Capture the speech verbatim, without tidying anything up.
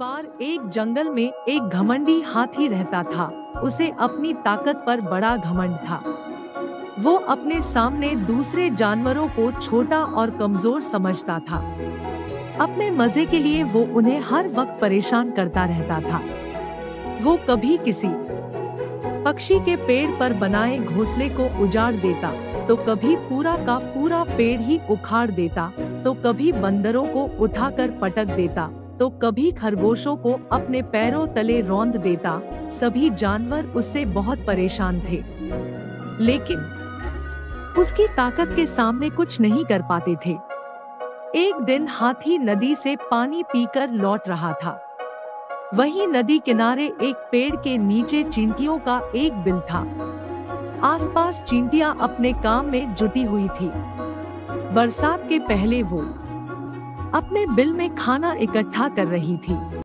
बार एक जंगल में एक घमंडी हाथी रहता था। उसे अपनी ताकत पर बड़ा घमंड था। वो अपने सामने दूसरे जानवरों को छोटा और कमजोर समझता था। अपने मजे के लिए वो उन्हें हर वक्त परेशान करता रहता था। वो कभी किसी पक्षी के पेड़ पर बनाए घोंसले को उजाड़ देता, तो कभी पूरा का पूरा पेड़ ही उखाड़ देता, तो कभी बंदरों को उठाकर पटक देता, तो कभी खरगोशों को अपने पैरों तले रौंद देता। सभी जानवर उससे बहुत परेशान थे, लेकिन उसकी ताकत के सामने कुछ नहीं कर पाते थे। एक दिन हाथी नदी से पानी पीकर लौट रहा था। वहीं नदी किनारे एक पेड़ के नीचे चींटियों का एक बिल था। आसपास चींटियां अपने काम में जुटी हुई थी। बरसात के पहले वो अपने बिल में खाना इकट्ठा कर रही थी।